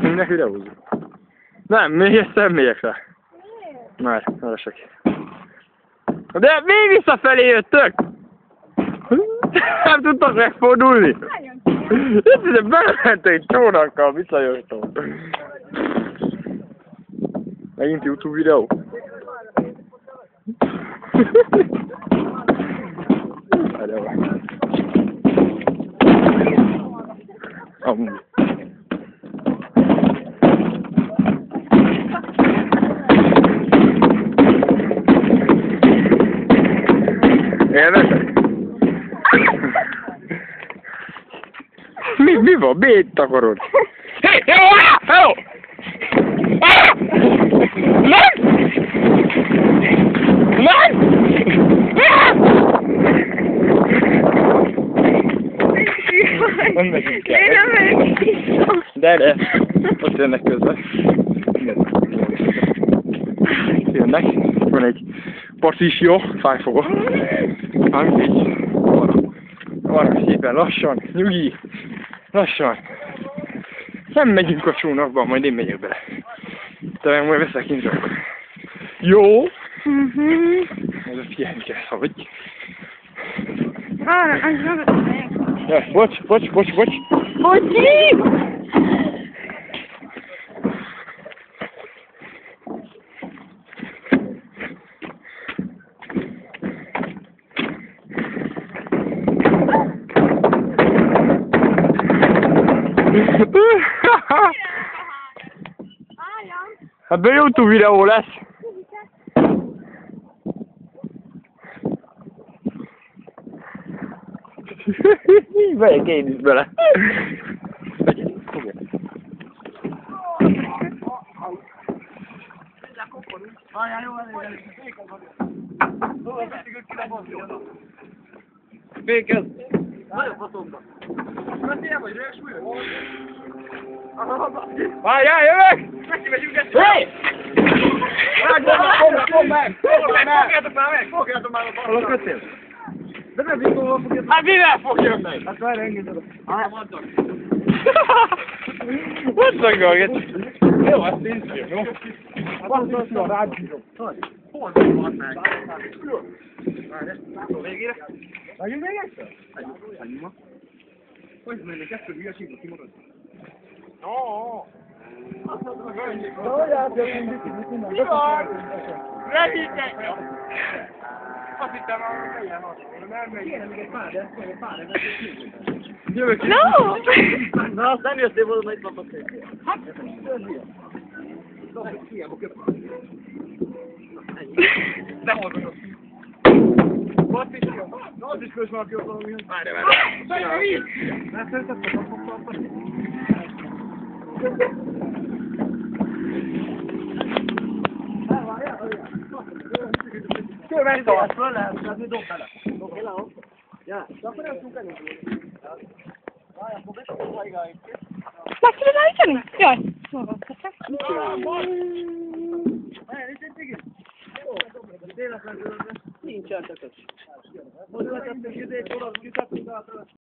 Ne videózzuk. Nem, még ezt nem megyek rá. Már, esek. De még visszafelé jöttök! Nem tudtak megfordulni! Itt ide belement egy csónakkal, visszajöttem. Megint YouTube videó. Amúgy. Érdekes? Mi van? Miért takarod? Hé! Jó! Jó! Nem! Nem! Nem megyünk el. Én nem megyek. De, ott jönnek közben. Jönnek. Van egy patissió, fájfogó. Már mindegy. Arra szépen lassan, nyugi. Lassan. Nem megyünk a csónakba, majd én megyek bele. Te meg majd veszek indra. Jó? Ez a figyelni kell, hogy. Ja, bocs. Bocsi! Ebből YouTube videó lesz. Megyek én is bele. Fékez! Nagyon faszomba! Mentél vagy rögök súlyos? Várjál, jövök! Neki megyünk ezt! Hé! Fogd meg! Fogjátok már a Hol kötél? De nem biztos, hol fogjátok. Hát mivel fogjon meg? Hát várj, engeded. Mondtak. Mondtak dolgot. Jó, azt nézzük, jó? Azt a rábírom. Hol van meg? Várj, látom végére. Megyünk még egyszer? Megyünk. Hogy mennek kettő hülyeségbe kimarad? Ó. Mi van? Rehítek! Azt hittem, hogy ilyen az. Nem megy. Jövök is. No! Na, azt nem jöttél volna, hogy itt van a szépen. Hát, de hol vagyok? What is jó? Na, az is közben aki ott valami. Várj. Szerintem így! Nem szeretettek, azt fogtam. Kövess tovább! Föl lehet, tehát mi dob bele. Dob bele, hopp. Ja, de akkor nem tudunk elindulni. Várj, akkor beszélünk hajgáig. Meg tudod állítani? Jaj, magadhatok. Nincsen tökös. Most lehetett, hogy idét, oda, kiszedtünk át.